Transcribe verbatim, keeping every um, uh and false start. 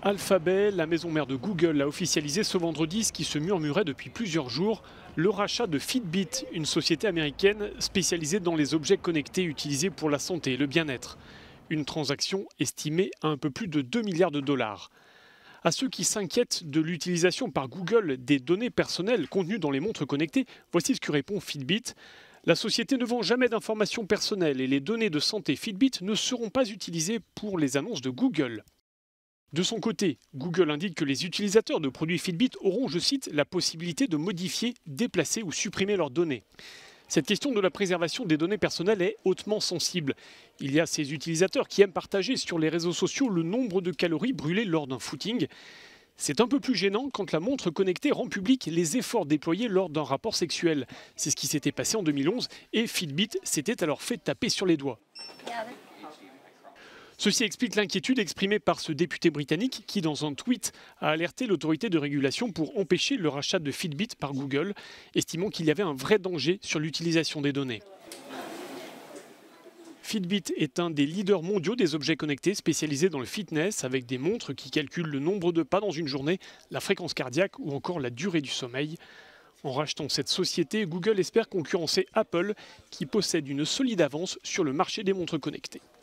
Alphabet, la maison mère de Google, a officialisé ce vendredi ce qui se murmurait depuis plusieurs jours, le rachat de Fitbit, une société américaine spécialisée dans les objets connectés utilisés pour la santé et le bien-être. Une transaction estimée à un peu plus de deux milliards de dollars. À ceux qui s'inquiètent de l'utilisation par Google des données personnelles contenues dans les montres connectées, voici ce que répond Fitbit. La société ne vend jamais d'informations personnelles et les données de santé Fitbit ne seront pas utilisées pour les annonces de Google. De son côté, Google indique que les utilisateurs de produits Fitbit auront, je cite, la possibilité de modifier, déplacer ou supprimer leurs données. Cette question de la préservation des données personnelles est hautement sensible. Il y a ces utilisateurs qui aiment partager sur les réseaux sociaux le nombre de calories brûlées lors d'un footing. C'est un peu plus gênant quand la montre connectée rend public les efforts déployés lors d'un rapport sexuel. C'est ce qui s'était passé en deux mille onze et Fitbit s'était alors fait taper sur les doigts. Ceci explique l'inquiétude exprimée par ce député britannique qui, dans un tweet, a alerté l'autorité de régulation pour empêcher le rachat de Fitbit par Google, estimant qu'il y avait un vrai danger sur l'utilisation des données. Fitbit est un des leaders mondiaux des objets connectés spécialisés dans le fitness, avec des montres qui calculent le nombre de pas dans une journée, la fréquence cardiaque ou encore la durée du sommeil. En rachetant cette société, Google espère concurrencer Apple, qui possède une solide avance sur le marché des montres connectées.